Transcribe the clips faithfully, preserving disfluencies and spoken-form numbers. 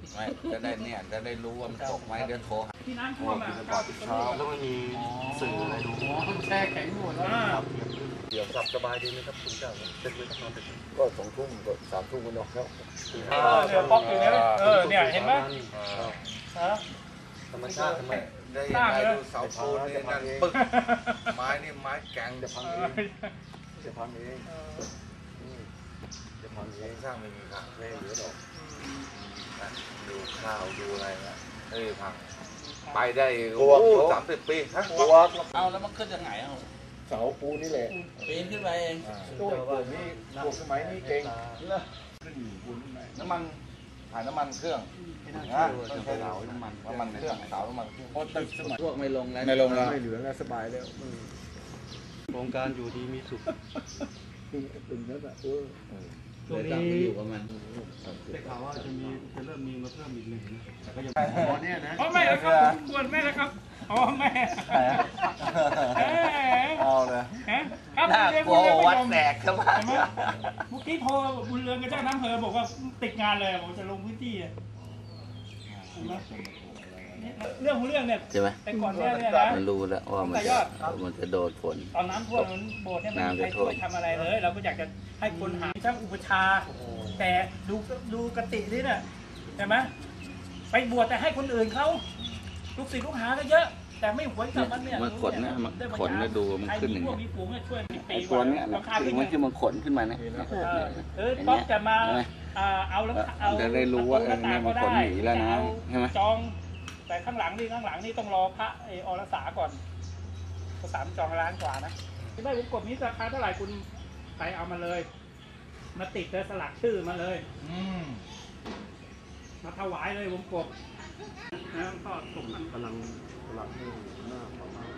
ไม่จะได้เนี่ยจะได้รู้ว่ามันตกไหมเดี๋ยวโทรหาที่น้ำท่วมอ่ะก่อนเช้าแล้วไม่มีสื่ออะไรดูแช่แข็งหมดแล้วเดี๋ยวหลับสบายดีไหมครับคุณเจ้าเช็คไว้ทั้งนอนก็สองทุ่มก็สามทุ่มก็นอนแล้วเออเนี่ยป๊อกอยู่เนี่ยเออเนี่ยเห็นไหมฮะธรรมชาติทำไมได้ยังไงดูเสาปูนนี่นั่นปึ๊กไม้นี่ไม้แกงจะพังเองจะพังเองจะพังเองสร้างไม่มีค่ะไม่เหลือหรอกดูข้าวดูอะไรนะเอ้ยพังไปได้โอ้สามสิบปีฮะตัวเอาแล้วมันขึ้นยังไงเอาเสาปูนี่แหละปีนขึ้นไปเองตัวพวกนี้พวกสมัยนี้เก่งขึ้นอยู่ปูนไหนน้ำมันถ่ายน้ำมันเครื่องนะต้องใช้เสาน้ำมันน้ำมันเครื่องเสาน้ำมันเครื่องพอตึกสมัยพวกไม่ลงแล้วไม่ลงแล้วไม่เหลือแล้วสบายแล้วโครงการอยู่ดีมีสุขตึงตึงแล้วอ่ะเออเลยต้องไปอยู่กับมันได้ข่าวว่าจะมีจะเริ่มมีมาเพิ่มอีกหนึ่งนะแต่ก็ยังตอนนี้นะอ๋อแม่แล้วครับบวชแม่แล้วครับอ๋อแม่เอ๊ะเอาเลยฮะครับน่าเรียนกลัวเรียนวัดไม่ยอมแตกเข้ามาเห็นไหมเมื่อกี้โทรบุญเรืองกับเจ้าน้ำเพอบอกว่าติดงานเลยผมจะลงพื้นที่อะเห็นไหมเรื่องของเรื่องเนี่ยใช่ไหมแต่ก่อนเนี่ยเนี่ยนะมันรู้แล้วว่ามันจะมันจะโดนฝนตอนน้ำท่วมมันโบสถ์เนี่ยมันไม่มีใครช่วยทำอะไรเลย เราก็อยากจะให้คนหาช่างอุปชาแต่ดูดูกตินี่น่ะเห็นไหมไปบวชแต่ให้คนอื่นเขาลูกศิษย์ลูกหาก็เยอะ แต่ไม่หวนกลับมันเนี่ยมันขนนะมันขนแล้วดูมันขึ้นอย่างเงี้เงี้ยยมีฝูงช่วยปีไอ้ตัวเนี้ยราคาขึ้นมันคือมันขนขึ้นมานะเออป๊อกจะมาเอาแล้วเอาจะได้รู้ว่าเออเนี่ยมันขนหนีแล้วนะใช่ไหมจองแต่ข้างหลังนี่ข้างหลังนี่ต้องรอพระไออรสาก่อนภาษาจองล้านกว่านะได้วงกบนี้ราคาเท่าไหร่คุณไปเอามาเลย มาติดเลยสลักชื่อมาเลยอืมมาถวายเลยวงกบนะก็ส่งมันกำลังกำลังหน้าประมาณ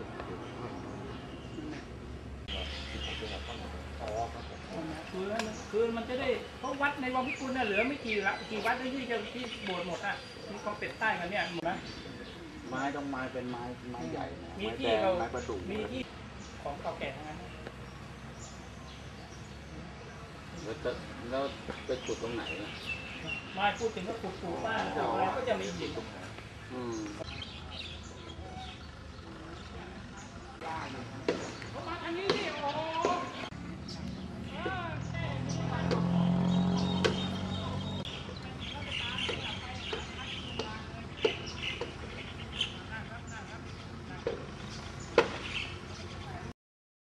คือคือมันจะได้เพราะวัดในวังพิกุลเนี่ยเหลือไม่กี่ละกี่วัดที่จะที่โบสถ์หมดอ่ะมีความเป็ดใต้กันเนี่ยหมดนะไม้ต้องไม้เป็นไม้ไม้ใหญ่มีไม้ที่แดงเราไม้ประดู่มีที่ของเก่าแก่ทั้งนั้นแล้วจะแล้วไปขุดตรงไหนนะมาพูดถึงก็ขุดปูบ้านขุดอะไรก็จะมีหินอืม